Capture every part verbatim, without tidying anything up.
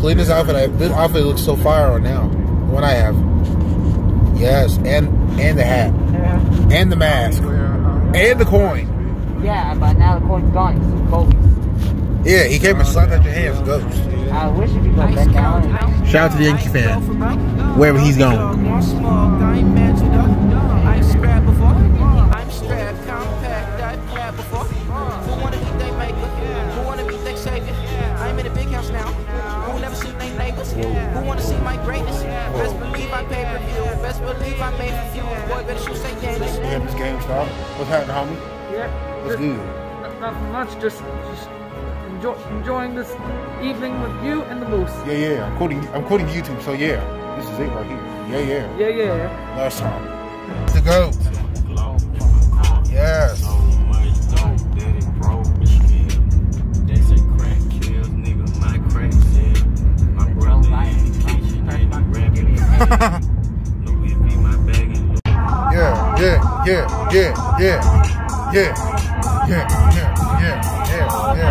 clean this outfit. This outfit looks so fire on now. What I have. Yes, and and the hat. Yeah. And the mask. And the coin. Yeah, but now the coin's gone. It's Kobe's. Yeah, he came and slapped out your hands, Ghost. I wish if you go back down. Shout out to the Yankee fan. Wherever he's going. I'm strapped before. I'm strapped, compact, I've grabbed before. Who wanna be they maker? Who wanna be they savior? I'm in a big house now. Who will never see they neighbors? Who wanna see my greatness? Best believe I pay per view. Best believe I made a few. Boy, better shoot say dangerous. We have this game start. What's happening, homie? Yeah. What's good? Nothing much. Just, just enjoy, enjoying this evening with you and the moose. Yeah, yeah. I'm quoting. I'm quoting YouTube. So yeah, this is it right here. Yeah, yeah. Yeah, yeah. Last time. The goat. Yes. Yeah, yeah, yeah, yeah, yeah, yeah, yeah, yeah, yeah, yeah, yeah.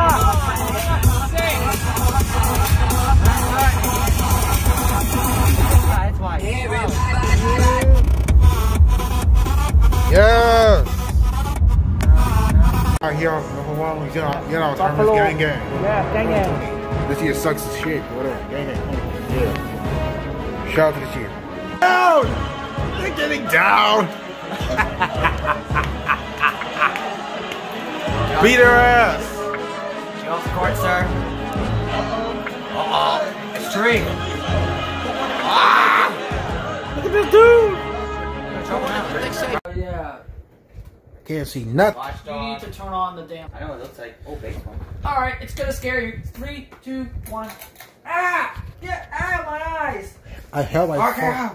Yes. Out here on number one, you know, you know, Thomas gang gang. Yeah, gang gang. This year sucks as shit. Whatever, gang gang. Yeah. Shout out to this year. Down. They're getting down. Beat her ass. She off the court, sir. Uh-oh. It's three. Ah! Look at this dude. Oh, yeah. Can't see nothing. You need to turn on the damn. I know what it looks like. Oh, baseball. Alright, it's gonna scare you. Three, two, one. Ah! Get out of my eyes! I held my Okay. phone.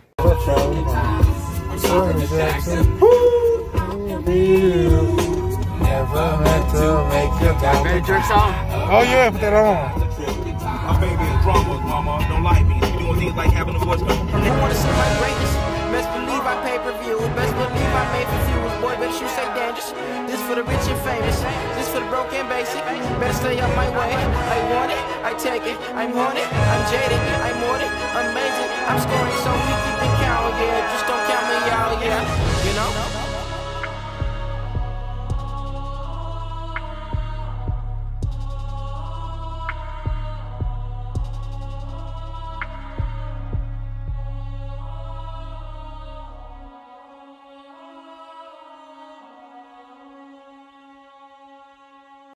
Never meant to make you down. Ready to jerk song? Oh yeah, put that on. My baby is drama, mama, don't like me. You doing things like having a voice. Who wanna see my greatness? Best believe I pay per view. Best believe I made for few. Boy, better shoot say dangerous. This for the rich and famous. This for the broken basic. Better stay up my way. I want it, I take it. I'm haunted, I'm jaded, I'm on it, amazing. I'm scoring so we keep it count. Yeah, just don't count me